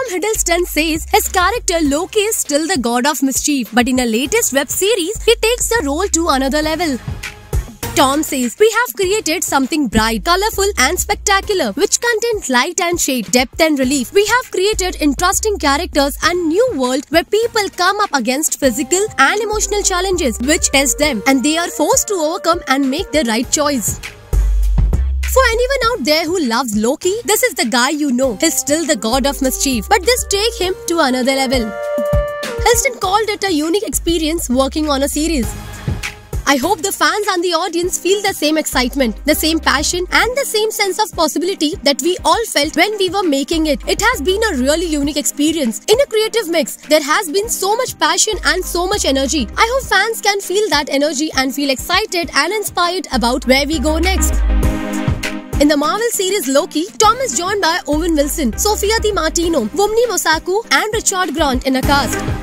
Tom Hiddleston says his character Loki is still the god of mischief, but in a latest web series, he takes the role to another level. Tom says, "We have created something bright, colorful and spectacular, which contains light and shade, depth and relief. We have created interesting characters and new world where people come up against physical and emotional challenges which test them, and they are forced to overcome and make the right choice." For anyone out there who loves Loki, this is the guy you know. He's still the god of mischief, but this takes him to another level. Hiddleston called it a unique experience working on a series. I hope the fans and the audience feel the same excitement, the same passion and the same sense of possibility that we all felt when we were making it. It has been a really unique experience. In a creative mix, there has been so much passion and so much energy. I hope fans can feel that energy and feel excited and inspired about where we go next. In the Marvel series Loki, Tom is joined by Owen Wilson, Sophia Di Martino, Wunmi Mosaku and Richard Grant in a cast.